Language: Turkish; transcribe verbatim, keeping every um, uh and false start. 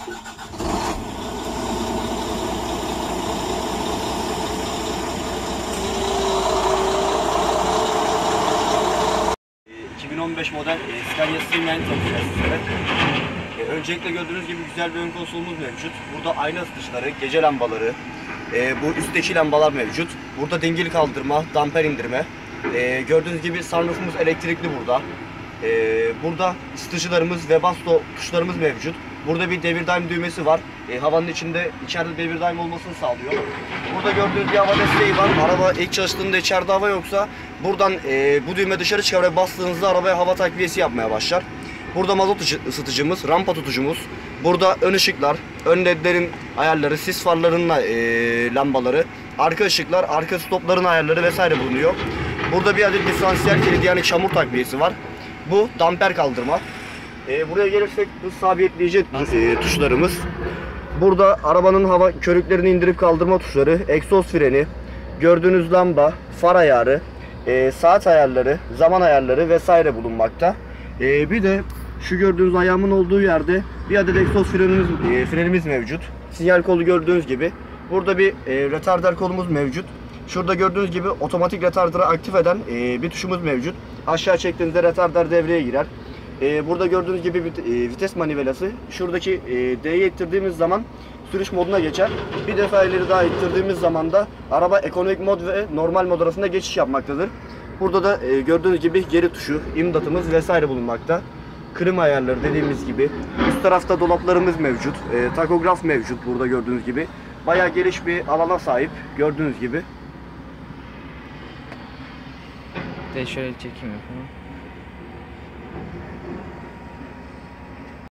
iki bin on beş model e, Scania Streamline tanıtıyoruz sizlere. E, öncelikle gördüğünüz gibi güzel bir ön konsolumuz mevcut. Burada ayna ısıtıcıları, gece lambaları, e, bu üstteki lambalar mevcut. Burada dingil kaldırma, damper indirme. E, gördüğünüz gibi sunroofumuz elektrikli burada. E, burada ısıtıcılarımız ve basto tuşlarımız mevcut. Burada bir devir daim düğmesi var. E, havanın içinde içeride devir daim olmasını sağlıyor. Burada gördüğünüz bir hava desteği var. Araba ilk çalıştığında içeride hava yoksa buradan e, bu düğme dışarı çıkar ve bastığınızda arabaya hava takviyesi yapmaya başlar. Burada mazot ısıtıcımız, rampa tutucumuz. Burada ön ışıklar, ön ledlerin ayarları, sis farlarının e, lambaları, arka ışıklar, arka stopların ayarları vesaire bulunuyor. Burada bir adet diferansiyel kilidi yani çamur takviyesi var. Bu damper kaldırma. E, buraya gelirsek hız sabitleyici e, tuşlarımız. Burada arabanın hava körüklerini indirip kaldırma tuşları, egzoz freni, gördüğünüz lamba, far ayarı, e, saat ayarları, zaman ayarları vesaire bulunmakta. E, bir de şu gördüğünüz ayağımın olduğu yerde bir adet egzoz frenimiz, e, frenimiz mevcut. Sinyal kolu gördüğünüz gibi. Burada bir e, retarder kolumuz mevcut. Şurada gördüğünüz gibi otomatik retarder'ı aktif eden e, bir tuşumuz mevcut. Aşağı çektiğinizde retarder devreye girer. E, burada gördüğünüz gibi bir e, vites manivelası. Şuradaki e, D'yi ittirdiğimiz zaman sürüş moduna geçer. Bir defa ileri daha ittirdiğimiz zaman da araba ekonomik mod ve normal mod arasında geçiş yapmaktadır. Burada da e, gördüğünüz gibi geri tuşu, imdatımız vesaire bulunmakta. Klima ayarları dediğimiz gibi. Üst tarafta dolaplarımız mevcut. E, takograf mevcut burada gördüğünüz gibi. Bayağı geniş bir alana sahip gördüğünüz gibi. De şöyle çekim yapalım.